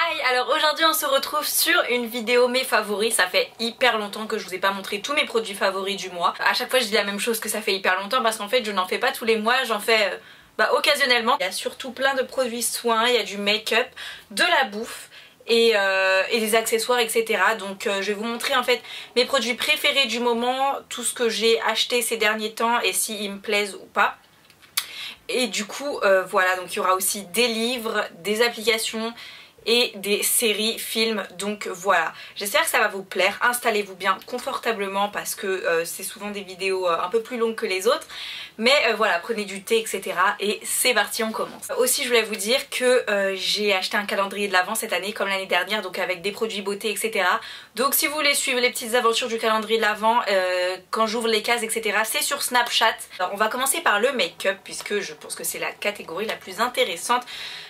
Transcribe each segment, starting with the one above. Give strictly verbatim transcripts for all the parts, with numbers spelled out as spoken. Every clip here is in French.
Hi, alors aujourd'hui on se retrouve sur une vidéo mes favoris. Ça fait hyper longtemps que je vous ai pas montré tous mes produits favoris du mois. À chaque fois je dis la même chose, que ça fait hyper longtemps, parce qu'en fait je n'en fais pas tous les mois, j'en fais euh, bah, occasionnellement. Il y a surtout plein de produits soins, il y a du make-up, de la bouffe et, euh, et des accessoires, et cetera. Donc euh, je vais vous montrer en fait mes produits préférés du moment, tout ce que j'ai acheté ces derniers temps et s'ils me plaisent ou pas. Et du coup euh, voilà, donc il y aura aussi des livres, des applications et des séries, films, donc voilà. J'espère que ça va vous plaire, installez-vous bien confortablement parce que euh, c'est souvent des vidéos euh, un peu plus longues que les autres. Mais euh, voilà, prenez du thé, et cetera. Et c'est parti, on commence. Aussi, je voulais vous dire que euh, j'ai acheté un calendrier de l'Avent cette année, comme l'année dernière, donc avec des produits beauté, et cetera. Donc si vous voulez suivre les petites aventures du calendrier de l'Avent, euh, quand j'ouvre les cases, et cetera, c'est sur Snapchat. Alors on va commencer par le make-up, puisque je pense que c'est la catégorie la plus intéressante.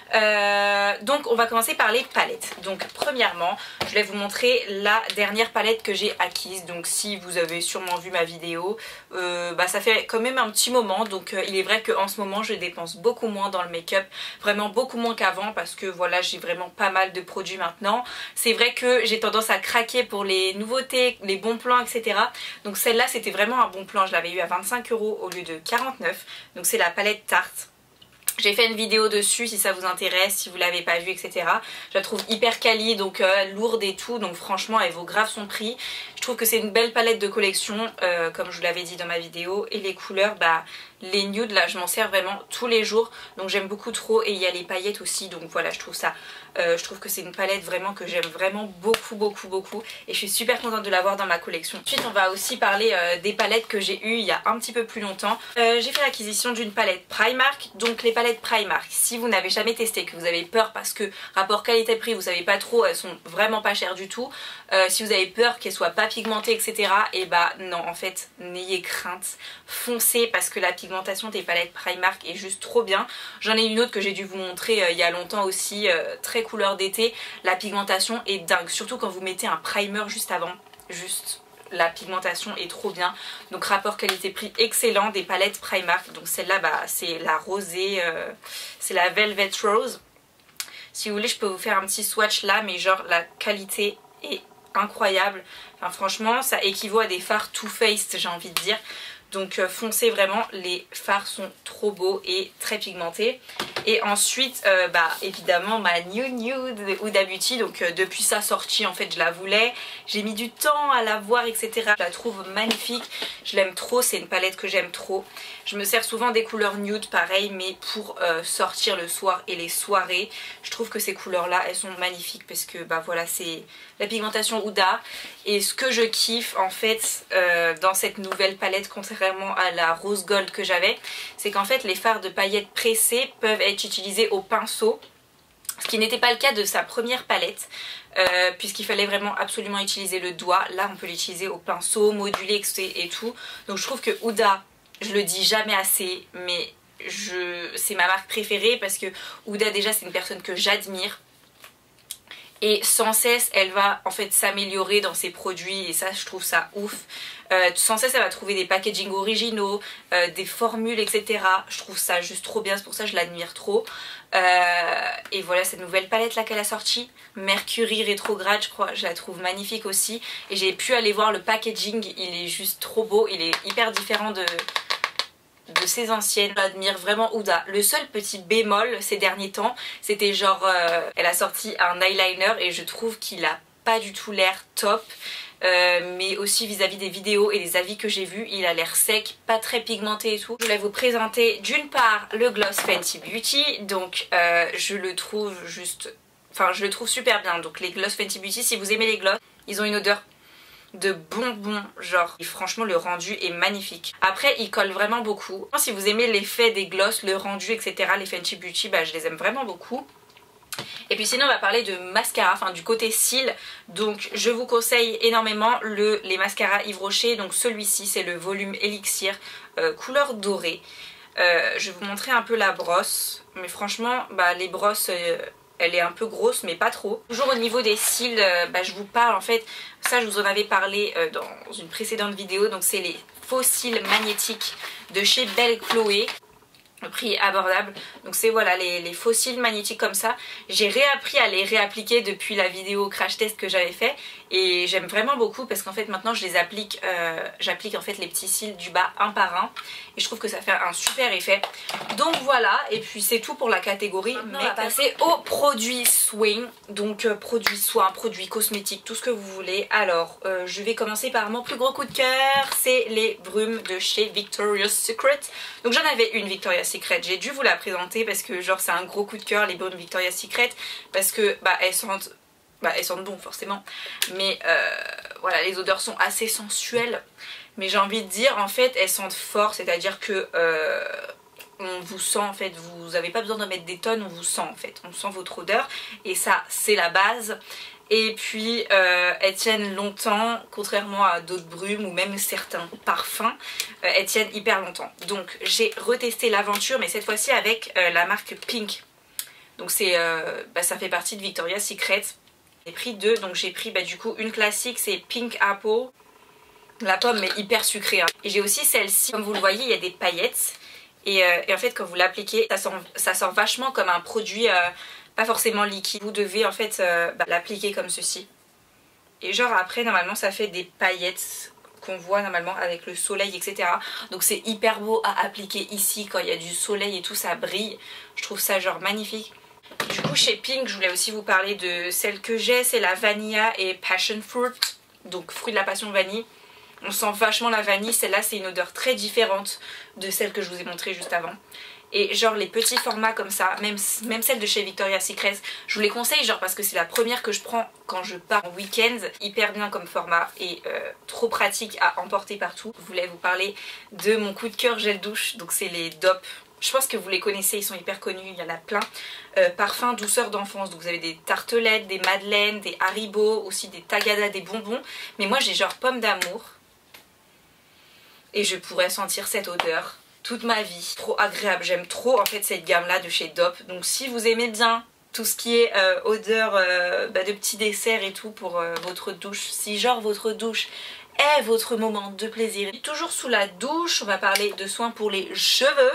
Euh, donc on va commencer par les palettes. Donc premièrement je vais vous montrer la dernière palette que j'ai acquise. Donc si vous avez sûrement vu ma vidéo, euh, bah ça fait quand même un petit moment. Donc euh, il est vrai qu'en ce moment je dépense beaucoup moins dans le make-up, vraiment beaucoup moins qu'avant, parce que voilà, j'ai vraiment pas mal de produits maintenant. C'est vrai que j'ai tendance à craquer pour les nouveautés, les bons plans, et cetera. Donc celle-là c'était vraiment un bon plan, je l'avais eu à vingt-cinq euros au lieu de quarante-neuf. Donc c'est la palette Tarte. J'ai fait une vidéo dessus si ça vous intéresse, si vous l'avez pas vue, et cetera. Je la trouve hyper quali, donc euh, lourde et tout, donc franchement elle vaut grave son prix. Je trouve que c'est une belle palette de collection, euh, comme je vous l'avais dit dans ma vidéo. Et les couleurs, bah les nudes là je m'en sers vraiment tous les jours, donc j'aime beaucoup trop. Et il y a les paillettes aussi, donc voilà, je trouve ça, euh, je trouve que c'est une palette vraiment que j'aime vraiment beaucoup beaucoup beaucoup. Et je suis super contente de l'avoir dans ma collection. Ensuite on va aussi parler euh, des palettes que j'ai eues il y a un petit peu plus longtemps. euh, J'ai fait l'acquisition d'une palette Primark. Donc les palettes Primark, si vous n'avez jamais testé, que vous avez peur parce que rapport qualité-prix vous savez pas trop, elles sont vraiment pas chères du tout. euh, Si vous avez peur qu'elles soient pas pigmentées, et cetera, et bah non, en fait n'ayez crainte, foncez, parce que la pigmentation des palettes Primark est juste trop bien. J'en ai une autre que j'ai dû vous montrer euh, il y a longtemps aussi, euh, très couleur d'été. La pigmentation est dingue, surtout quand vous mettez un primer juste avant, juste la pigmentation est trop bien. Donc rapport qualité-prix excellent des palettes Primark. Donc celle-là bah, c'est la rosée, euh, c'est la Velvet Rose. Si vous voulez je peux vous faire un petit swatch là, mais genre la qualité est incroyable. Enfin franchement ça équivaut à des fards Too Faced, j'ai envie de dire. Donc euh, foncez vraiment, les fards sont trop beaux et très pigmentés. Et ensuite euh, bah évidemment ma Nude Nude de Huda Beauty. Donc euh, depuis sa sortie en fait je la voulais, j'ai mis du temps à la voir, etc. Je la trouve magnifique, je l'aime trop, c'est une palette que j'aime trop. Je me sers souvent des couleurs nude pareil, mais pour euh, sortir le soir et les soirées. Je trouve que ces couleurs là elles sont magnifiques, parce que bah voilà, c'est la pigmentation Huda. Et ce que je kiffe en fait euh, dans cette nouvelle palette, contrairement à la rose gold que j'avais, c'est qu'en fait les fards de paillettes pressés peuvent être utilisés au pinceau, ce qui n'était pas le cas de sa première palette, euh, puisqu'il fallait vraiment absolument utiliser le doigt. Là on peut l'utiliser au pinceau, moduler et tout. Donc je trouve que Huda, je le dis jamais assez, mais je... c'est ma marque préférée, parce que Huda déjà c'est une personne que j'admire. Et sans cesse elle va en fait s'améliorer dans ses produits, et ça je trouve ça ouf. euh, Sans cesse elle va trouver des packaging originaux, euh, des formules, et cetera. Je trouve ça juste trop bien, c'est pour ça que je l'admire trop. euh, Et voilà, cette nouvelle palette là qu'elle a sortie, Mercury Rétrograde je crois, je la trouve magnifique aussi. Et j'ai pu aller voir le packaging, il est juste trop beau, il est hyper différent de... de ses anciennes. J'admire vraiment Huda. Le seul petit bémol ces derniers temps, c'était genre euh, elle a sorti un eyeliner et je trouve qu'il a pas du tout l'air top. Euh, mais aussi vis-à-vis des vidéos et des avis que j'ai vus, il a l'air sec, pas très pigmenté et tout. Je voulais vous présenter d'une part le gloss Fenty Beauty. Donc euh, je le trouve juste, enfin je le trouve super bien. Donc les gloss Fenty Beauty, si vous aimez les gloss, ils ont une odeur de bonbons genre, et franchement le rendu est magnifique. Après il colle vraiment beaucoup. Si vous aimez l'effet des gloss, le rendu, etc., les Fenty Beauty, bah je les aime vraiment beaucoup. Et puis sinon on va parler de mascara, enfin du côté cils. Donc je vous conseille énormément le, les mascaras Yves Rocher. Donc celui-ci c'est le volume Elixir euh, couleur dorée. euh, Je vais vous montrer un peu la brosse, mais franchement bah, les brosses euh, elle est un peu grosse mais pas trop. Toujours au niveau des cils, euh, bah, je vous parle en fait, ça je vous en avais parlé euh, dans une précédente vidéo. Donc c'est les faux cils magnétiques de chez Belle Chloé. le prix abordable. Donc c'est voilà les, les fossiles magnétiques comme ça. J'ai réappris à les réappliquer depuis la vidéo crash test que j'avais fait et j'aime vraiment beaucoup parce qu'en fait maintenant je les applique, euh, j'applique en fait les petits cils du bas un par un et je trouve que ça fait un super effet. Donc voilà, et puis c'est tout pour la catégorie. Maintenant, on va passer aux produits swing, donc euh, produits soins, produits cosmétiques, tout ce que vous voulez. Alors euh, je vais commencer par mon plus gros coup de cœur, c'est les brumes de chez Victoria's Secret. Donc j'en avais une Victoria's Secret, j'ai dû vous la présenter parce que genre c'est un gros coup de cœur les brumes Victoria's Secret parce que bah elles sentent bah elles sentent bon forcément, mais euh, voilà les odeurs sont assez sensuelles, mais j'ai envie de dire en fait elles sentent fort, c'est à dire que euh, on vous sent en fait, vous n'avez pas besoin de mettre des tonnes, on vous sent en fait, on sent votre odeur et ça c'est la base. Et puis euh, elles tiennent longtemps, contrairement à d'autres brumes ou même certains parfums, euh, elles tiennent hyper longtemps. Donc j'ai retesté l'aventure mais cette fois-ci avec euh, la marque Pink. Donc c'est, euh, bah, ça fait partie de Victoria's Secret. J'ai pris deux, donc j'ai pris bah, du coup une classique, c'est Pink Apple. La pomme est hyper sucrée. Hein. Et j'ai aussi celle-ci, comme vous le voyez il y a des paillettes. Et, euh, et en fait quand vous l'appliquez, ça, ça sort vachement comme un produit... Euh, pas forcément liquide, vous devez en fait euh, bah, l'appliquer comme ceci et genre après normalement ça fait des paillettes qu'on voit normalement avec le soleil etc, donc c'est hyper beau à appliquer ici quand il y a du soleil et tout, ça brille, je trouve ça genre magnifique. Du coup chez Pink je voulais aussi vous parler de celle que j'ai, c'est la Vanilla et Passion Fruit, donc fruit de la passion vanille. On sent vachement la vanille, celle-là c'est une odeur très différente de celle que je vous ai montrée juste avant. Et genre les petits formats comme ça, même, même celle de chez Victoria's Secret, je vous les conseille genre parce que c'est la première que je prends quand je pars en week-end. Hyper bien comme format et euh, trop pratique à emporter partout. Je voulais vous parler de mon coup de cœur gel douche, donc c'est les D O P. Je pense que vous les connaissez, ils sont hyper connus, il y en a plein. Euh, parfum douceur d'enfance, donc vous avez des tartelettes, des madeleines, des Haribo, aussi des Tagada, des bonbons. Mais moi j'ai genre pomme d'amour et je pourrais sentir cette odeur toute ma vie, trop agréable, j'aime trop en fait cette gamme là de chez D O P. Donc si vous aimez bien tout ce qui est euh, odeur euh, bah, de petits desserts et tout pour euh, votre douche, si genre votre douche est votre moment de plaisir. Toujours sous la douche, on va parler de soins pour les cheveux.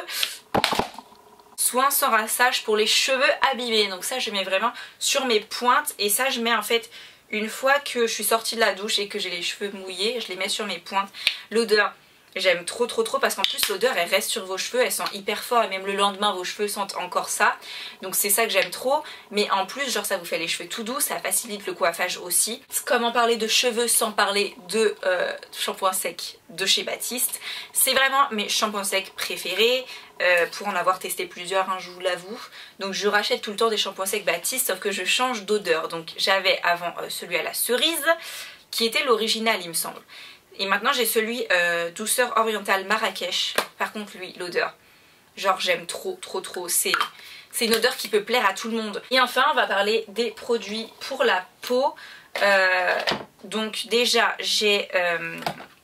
Soins sans rinçage pour les cheveux abîmés, donc ça je mets vraiment sur mes pointes et ça je mets en fait une fois que je suis sortie de la douche et que j'ai les cheveux mouillés, je les mets sur mes pointes. L'odeur, j'aime trop trop trop parce qu'en plus l'odeur elle reste sur vos cheveux, elle sent hyper fort et même le lendemain vos cheveux sentent encore ça. Donc c'est ça que j'aime trop, mais en plus genre ça vous fait les cheveux tout doux, ça facilite le coiffage aussi. Comment parler de cheveux sans parler de euh, shampoing sec de chez Baptiste. C'est vraiment mes shampoings secs préférés. Euh, pour en avoir testé plusieurs, hein, je vous l'avoue. Donc je rachète tout le temps des shampoings secs Baptiste, sauf que je change d'odeur. Donc j'avais avant euh, celui à la cerise qui était l'original il me semble. Et maintenant j'ai celui euh, douceur orientale Marrakech. Par contre lui l'odeur, genre j'aime trop trop trop, c'est une odeur qui peut plaire à tout le monde. Et enfin on va parler des produits pour la peau. euh, Donc déjà j'ai euh,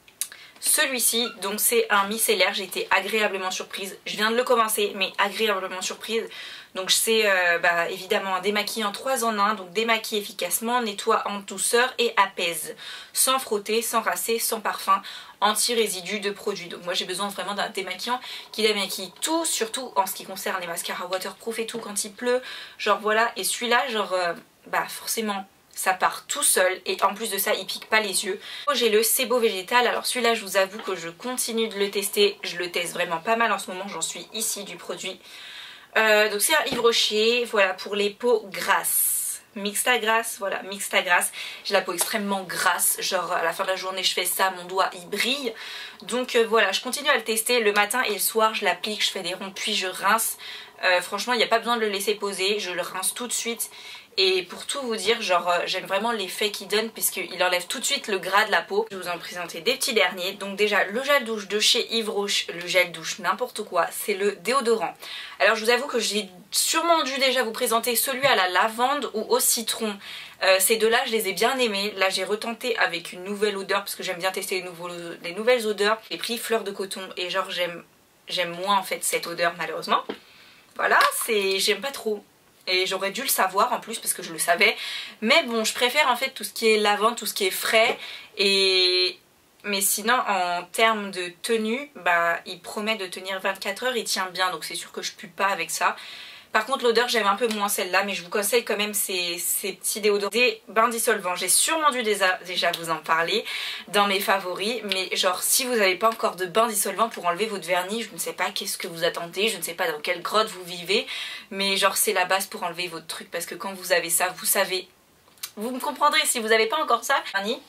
celui-ci, donc c'est un micellaire, j'ai été agréablement surprise. Je viens de le commencer mais agréablement surprise. Donc c'est euh, bah, évidemment un démaquillant trois en un, donc démaquille efficacement, nettoie en douceur et apaise. Sans frotter, sans rincer, sans parfum, anti-résidu de produits. Donc moi j'ai besoin vraiment d'un démaquillant qui démaquille tout, surtout en ce qui concerne les mascaras waterproof et tout quand il pleut. Genre voilà, et celui-là genre euh, bah forcément ça part tout seul et en plus de ça il pique pas les yeux. J'ai le Sebo végétal, alors celui-là je vous avoue que je continue de le tester, je le teste vraiment pas mal en ce moment, j'en suis ici du produit. Euh, donc c'est un Yves Rocher, voilà pour les peaux grasses, mixta grasse, voilà mixta grasse. J'ai la peau extrêmement grasse, genre à la fin de la journée je fais ça, mon doigt il brille. Donc euh, voilà, je continue à le tester le matin et le soir, je l'applique, je fais des ronds puis je rince. Euh, franchement il n'y a pas besoin de le laisser poser, je le rince tout de suite. Et pour tout vous dire, genre euh, j'aime vraiment l'effet qu'il donne puisqu'il enlève tout de suite le gras de la peau. Je vais vous en présenter des petits derniers. Donc déjà le gel douche de chez Yves Rocher, le gel douche n'importe quoi, c'est le déodorant. Alors je vous avoue que j'ai sûrement dû déjà vous présenter celui à la lavande ou au citron. Euh, ces deux là je les ai bien aimés. Là j'ai retenté avec une nouvelle odeur parce que j'aime bien tester les, nouveaux, les nouvelles odeurs. J'ai pris fleur de coton et genre j'aime j'aime moins en fait cette odeur malheureusement. Voilà, c'est j'aime pas trop. Et j'aurais dû le savoir en plus parce que je le savais. Mais bon, je préfère en fait tout ce qui est lavande, tout ce qui est frais. Et Mais sinon en termes de tenue, bah il promet de tenir vingt-quatre heures, il tient bien, donc c'est sûr que je pue pas avec ça. Par contre l'odeur j'aime un peu moins celle-là, mais je vous conseille quand même ces, ces petits déodorants. Des bains dissolvants, j'ai sûrement dû déjà, déjà vous en parler dans mes favoris, mais genre si vous n'avez pas encore de bain dissolvant pour enlever votre vernis, je ne sais pas qu'est-ce que vous attendez, je ne sais pas dans quelle grotte vous vivez, mais genre c'est la base pour enlever votre truc, parce que quand vous avez ça, vous savez, vous me comprendrez si vous n'avez pas encore ça. Vernis.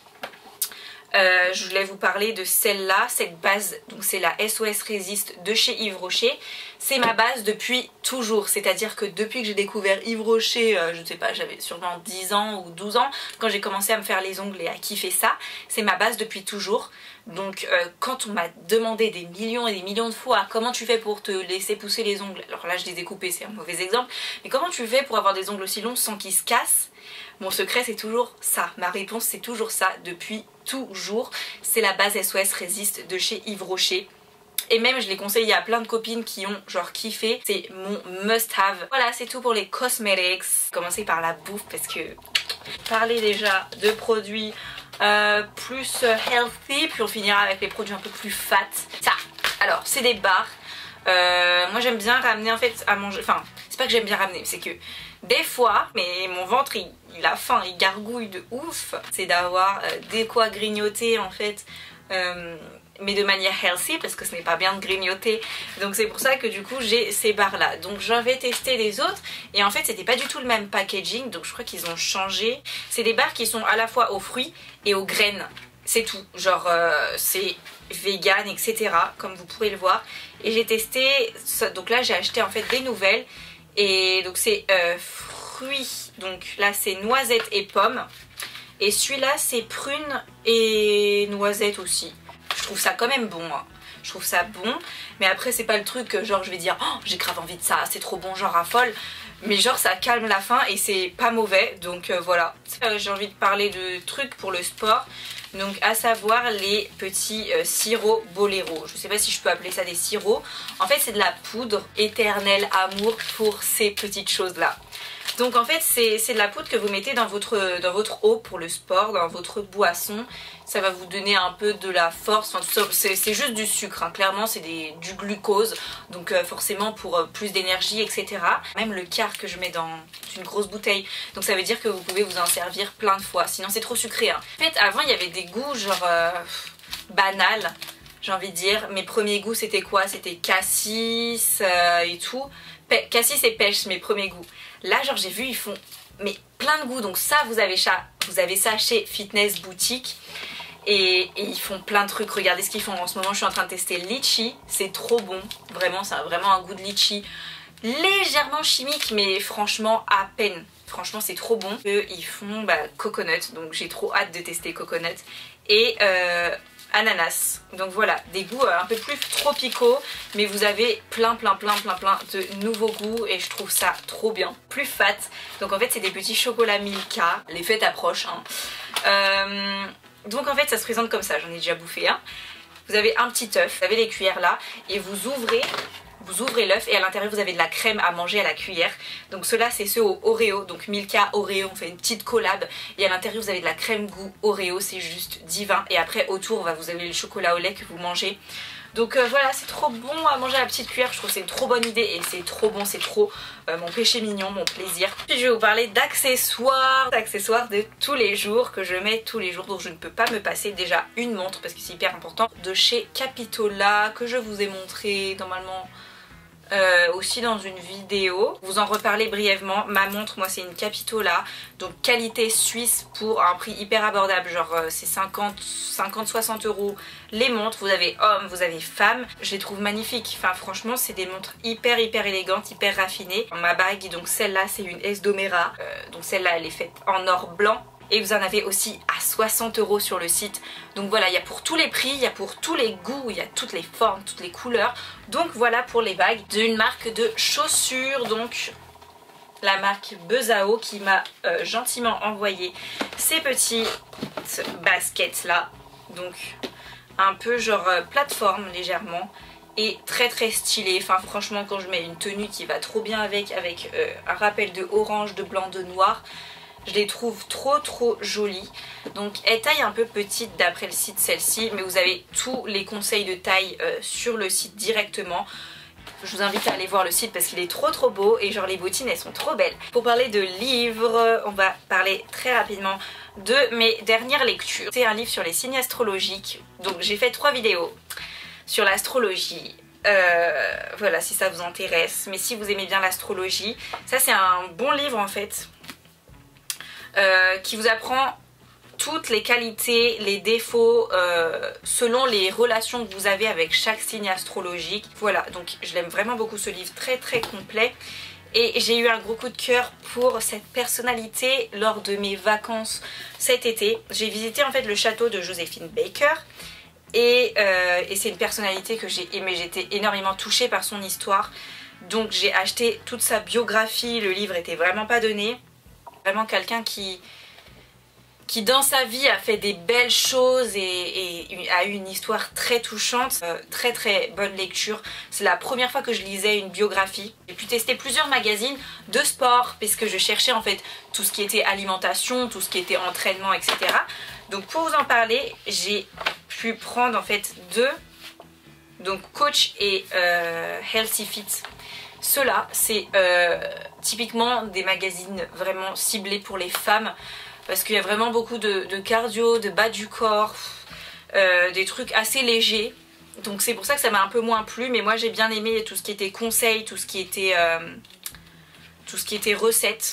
Euh, je voulais vous parler de celle-là, cette base, donc c'est la S O S Résiste de chez Yves Rocher. C'est ma base depuis toujours, c'est-à-dire que depuis que j'ai découvert Yves Rocher, euh, je ne sais pas, j'avais sûrement dix ans ou douze ans, quand j'ai commencé à me faire les ongles et à kiffer ça, c'est ma base depuis toujours. Donc euh, quand on m'a demandé des millions et des millions de fois comment tu fais pour te laisser pousser les ongles, alors là je les ai coupés, c'est un mauvais exemple, mais comment tu fais pour avoir des ongles aussi longs sans qu'ils se cassent? Mon secret c'est toujours ça, ma réponse c'est toujours ça, depuis toujours, c'est la base S O S Résiste de chez Yves Rocher. Et même je l'ai conseillé à plein de copines qui ont genre kiffé, c'est mon must have. Voilà, c'est tout pour les cosmetics. Commencer par la bouffe parce que parler déjà de produits euh, plus healthy, puis on finira avec les produits un peu plus fat. Ça, alors c'est des barres. Euh, moi j'aime bien ramener en fait à manger, enfin c'est pas que j'aime bien ramener, c'est que des fois, mais mon ventre il, il a faim, il gargouille de ouf, c'est d'avoir euh, des quoi grignoter en fait, euh, mais de manière healthy parce que ce n'est pas bien de grignoter, donc c'est pour ça que du coup j'ai ces barres là. Donc je vais tester les autres et en fait c'était pas du tout le même packaging, donc je crois qu'ils ont changé. C'est des barres qui sont à la fois aux fruits et aux graines, c'est tout, genre euh, c'est vegan etc comme vous pouvez le voir. Et j'ai testé, donc là j'ai acheté en fait des nouvelles. Et donc c'est euh, fruits, donc là c'est noisettes et pommes. Et celui-là c'est prunes et noisettes aussi. Je trouve ça quand même bon, hein. Je trouve ça bon. Mais après c'est pas le truc que genre je vais dire oh, j'ai grave envie de ça, c'est trop bon, j'en raffole. Mais genre ça calme la faim et c'est pas mauvais, donc euh, voilà. Euh, j'ai envie de parler de trucs pour le sport. Donc à savoir les petits euh, sirops Boléro. Je sais pas si je peux appeler ça des sirops. En fait c'est de la poudre, éternel amour pour ces petites choses là. Donc en fait c'est de la poudre que vous mettez dans votre, dans votre eau pour le sport, dans votre boisson. Ça va vous donner un peu de la force, enfin, c'est juste du sucre, hein. Clairement c'est du glucose, donc euh, forcément pour euh, plus d'énergie, et cetera. Même le quart que je mets dans une grosse bouteille, donc ça veut dire que vous pouvez vous en servir plein de fois, sinon c'est trop sucré, hein. En fait avant il y avait des goûts genre euh, banals, j'ai envie de dire. Mes premiers goûts c'était quoi? C'était cassis euh, et tout. Pe cassis et pêche, mes premiers goûts. Là genre j'ai vu ils font mais plein de goûts, donc ça vous avez ça, vous avez ça chez Fitness Boutique. Et, et ils font plein de trucs, regardez ce qu'ils font en ce moment. Je suis en train de tester litchi, c'est trop bon, vraiment ça a vraiment un goût de litchi légèrement chimique mais franchement à peine, franchement c'est trop bon. Eux ils font bah, coconut, donc j'ai trop hâte de tester coconut et euh, ananas. Donc voilà, des goûts euh, un peu plus tropicaux, mais vous avez plein plein plein plein plein de nouveaux goûts et je trouve ça trop bien. Plus fat, donc en fait c'est des petits chocolats Milka, les fêtes approchent, hein. euh, Donc en fait ça se présente comme ça, j'en ai déjà bouffé un. Vous avez un petit œuf, vous avez les cuillères là et vous ouvrez vous ouvrez l'œuf et à l'intérieur vous avez de la crème à manger à la cuillère. Donc ceux-là c'est ceux au Oreo, donc Milka Oreo, on fait une petite collab et à l'intérieur vous avez de la crème goût Oreo, c'est juste divin. Et après autour vous avez le chocolat au lait que vous mangez. Donc euh, voilà, c'est trop bon à manger à la petite cuillère, je trouve que c'est une trop bonne idée et c'est trop bon, c'est trop euh, mon péché mignon, mon plaisir. Puis je vais vous parler d'accessoires, d'accessoires de tous les jours que je mets tous les jours, donc je ne peux pas me passer déjà une montre parce que c'est hyper important. De chez Capitola que je vous ai montré normalement Euh, aussi dans une vidéo, vous en reparlez brièvement. Ma montre, moi c'est une Capitola, donc qualité suisse pour un prix hyper abordable, genre euh, c'est cinquante soixante euros les montres. Vous avez hommes, vous avez femmes, je les trouve magnifiques, enfin franchement c'est des montres hyper hyper élégantes, hyper raffinées. Ma bague, donc celle-là c'est une Esdomera, euh, donc celle-là elle est faite en or blanc. Et vous en avez aussi à soixante euros sur le site. Donc voilà, il y a pour tous les prix, il y a pour tous les goûts, il y a toutes les formes, toutes les couleurs. Donc voilà pour les bagues d'une marque de chaussures, donc la marque Bezao qui m'a euh, gentiment envoyé ces petites baskets là. Donc un peu genre euh, plateforme légèrement et très très stylé. Enfin franchement quand je mets une tenue qui va trop bien avec, avec euh, un rappel de orange, de blanc, de noir, Je les trouve trop trop jolies. Donc elle taille un peu petite d'après le site celle-ci, mais vous avez tous les conseils de taille euh, sur le site directement. Je vous invite à aller voir le site parce qu'il est trop trop beau et genre les bottines elles sont trop belles. Pour parler de livres, on va parler très rapidement de mes dernières lectures. C'est un livre sur les signes astrologiques. Donc j'ai fait trois vidéos sur l'astrologie. Euh, voilà, si ça vous intéresse. Mais si vous aimez bien l'astrologie, ça c'est un bon livre en fait euh, qui vous apprend toutes les qualités, les défauts euh, selon les relations que vous avez avec chaque signe astrologique. Voilà, donc je l'aime vraiment beaucoup ce livre, très très complet. Et j'ai eu un gros coup de cœur pour cette personnalité lors de mes vacances cet été. J'ai visité en fait le château de Joséphine Baker. Et, euh, et c'est une personnalité que j'ai aimée, j'étais énormément touchée par son histoire. Donc j'ai acheté toute sa biographie, le livre était vraiment pas donné. Vraiment quelqu'un qui... qui dans sa vie a fait des belles choses et, et a eu une histoire très touchante, euh, très très bonne lecture. C'est la première fois que je lisais une biographie. J'ai pu tester plusieurs magazines de sport puisque je cherchais en fait tout ce qui était alimentation, tout ce qui était entraînement, et cetera. Donc pour vous en parler, j'ai pu prendre en fait deux, donc Coach et euh, Healthy Fit. Ceux-là, c'est euh, typiquement des magazines vraiment ciblés pour les femmes. Parce qu'il y a vraiment beaucoup de, de cardio, de bas du corps, euh, des trucs assez légers. Donc c'est pour ça que ça m'a un peu moins plu. Mais moi j'ai bien aimé tout ce qui était conseils, tout ce qui était, euh, tout ce qui était recettes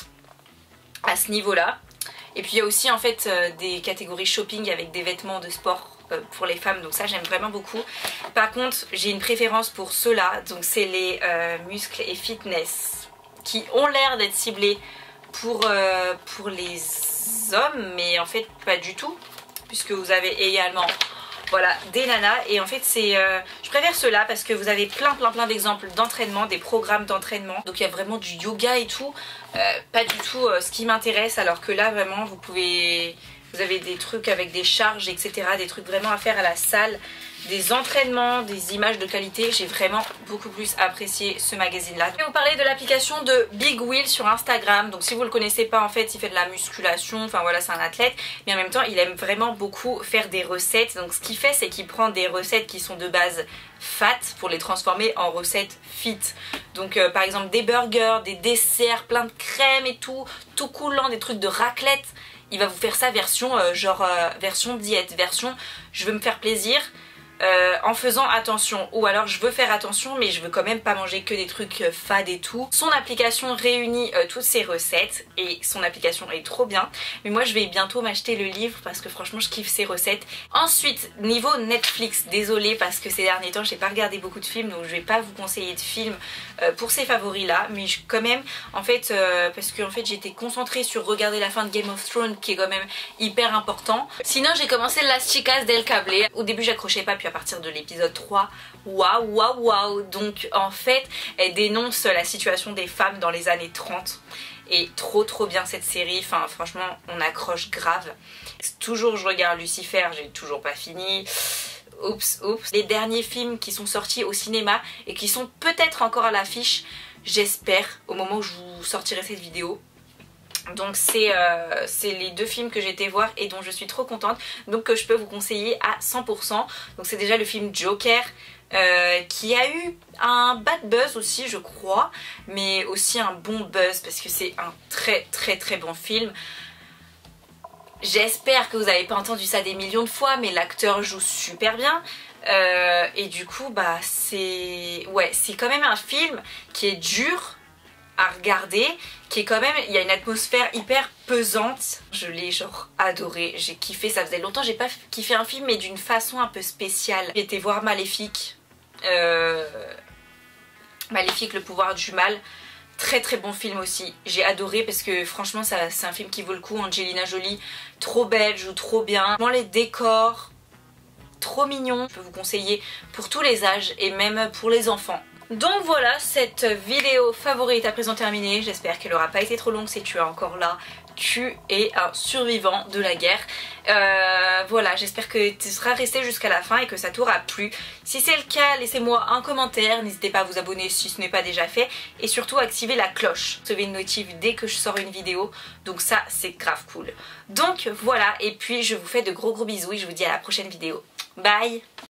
à ce niveau-là. Et puis il y a aussi en fait euh, des catégories shopping avec des vêtements de sport euh, pour les femmes. Donc ça j'aime vraiment beaucoup. Par contre j'ai une préférence pour ceux-là. Donc c'est les euh, muscles et fitness qui ont l'air d'être ciblés pour, euh, pour les hommes, mais en fait pas du tout, puisque vous avez également voilà des nanas. Et en fait c'est euh, je préfère ceux-là parce que vous avez plein plein plein d'exemples d'entraînement, des programmes d'entraînement. Donc il y a vraiment du yoga et tout, euh, pas du tout euh, ce qui m'intéresse, alors que là vraiment vous pouvez, vous avez des trucs avec des charges, etc., des trucs vraiment à faire à la salle, des entraînements, des images de qualité. J'ai vraiment beaucoup plus apprécié ce magazine là. Je vais vous parler de l'application de Big Will sur Instagram. Donc si vous le connaissez pas, en fait il fait de la musculation, enfin voilà, c'est un athlète, mais en même temps il aime vraiment beaucoup faire des recettes. Donc ce qu'il fait, c'est qu'il prend des recettes qui sont de base fat pour les transformer en recettes fit. Donc euh, par exemple des burgers, des desserts, plein de crème et tout, tout coulant, des trucs de raclette. Il va vous faire ça version euh, genre euh, version diète, version je veux me faire plaisir Euh, en faisant attention, ou alors je veux faire attention mais je veux quand même pas manger que des trucs euh, fades et tout. Son application réunit euh, toutes ses recettes et son application est trop bien. Mais moi je vais bientôt m'acheter le livre parce que franchement je kiffe ses recettes. Ensuite niveau Netflix, désolée parce que ces derniers temps j'ai pas regardé beaucoup de films, donc je vais pas vous conseiller de films euh, pour ces favoris là, mais je, quand même en fait euh, parce que en fait j'étais concentrée sur regarder la fin de Game of Thrones qui est quand même hyper important. Sinon j'ai commencé Las Chicas del Cable. Au début j'accrochais pas, puis à partir de l'épisode trois, waouh waouh waouh. Donc en fait elle dénonce la situation des femmes dans les années trente et trop trop bien cette série. Enfin franchement on accroche grave. Toujours je regarde Lucifer, j'ai toujours pas fini. Oups oups. Les derniers films qui sont sortis au cinéma et qui sont peut-être encore à l'affiche, j'espère, au moment où je vous sortirai cette vidéo. Donc c'est euh, les deux films que j'ai été voir et dont je suis trop contente, donc que je peux vous conseiller à cent pour cent. Donc c'est déjà le film Joker euh, qui a eu un bad buzz aussi je crois, mais aussi un bon buzz parce que c'est un très très très bon film. J'espère que vous n'avez pas entendu ça des millions de fois, mais l'acteur joue super bien. Euh, et du coup bah c'est ouais, c'est quand même un film qui est dur à regarder, qui est quand même, il y a une atmosphère hyper pesante. Je l'ai genre adoré, j'ai kiffé, ça faisait longtemps j'ai pas kiffé un film mais d'une façon un peu spéciale. J'ai été voir Maléfique, euh... Maléfique le pouvoir du mal, très très bon film aussi, j'ai adoré parce que franchement c'est un film qui vaut le coup. Angelina Jolie, trop belle, joue trop bien, les décors, trop mignons. Je peux vous conseiller pour tous les âges et même pour les enfants. Donc voilà, cette vidéo favorite à présent terminée. J'espère qu'elle n'aura pas été trop longue si tu es encore là. tu es un survivant de la guerre. Euh, voilà, j'espère que tu seras resté jusqu'à la fin et que ça t'aura plu. Si c'est le cas, laissez-moi un commentaire, n'hésitez pas à vous abonner si ce n'est pas déjà fait et surtout activer la cloche. Recevez une notif dès que je sors une vidéo, donc ça c'est grave cool. Donc voilà, et puis je vous fais de gros gros bisous et je vous dis à la prochaine vidéo. Bye!